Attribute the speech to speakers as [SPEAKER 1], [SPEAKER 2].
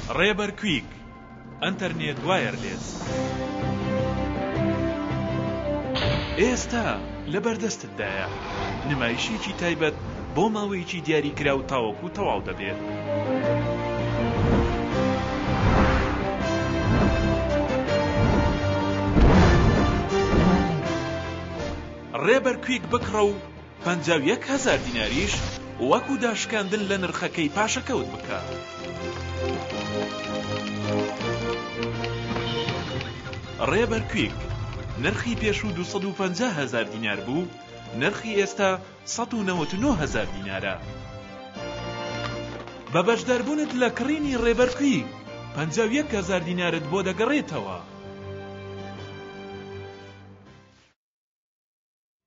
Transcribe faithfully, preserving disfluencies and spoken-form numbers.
[SPEAKER 1] ڕێبەر کویک ئەنتەرنێت وایەرلێس. ئێستا لەبەردەستتدایە نمایشێکی تایبەت بۆ ماوەیەکی دیاریکرا و تاوەکو تەواو دەبێت. ڕێبەر کویک بکڕە و پەنجاو یەک هەزار دیناریش وەکو داشکاندن لە نرخەکەی پاشەکەوت بکە. ڕێبەر کویک نرخی پێشوو دووسەد و پەنجا هەزار دینار بوو، نرخی ئێستا سەد و نەوەت و نۆ هەزار دینارە. بە بەشداربوونت لە کڕینی ڕێبەر کویک پەنجاو یەک هەزار دینارت بۆ دەگەڕێتەوە.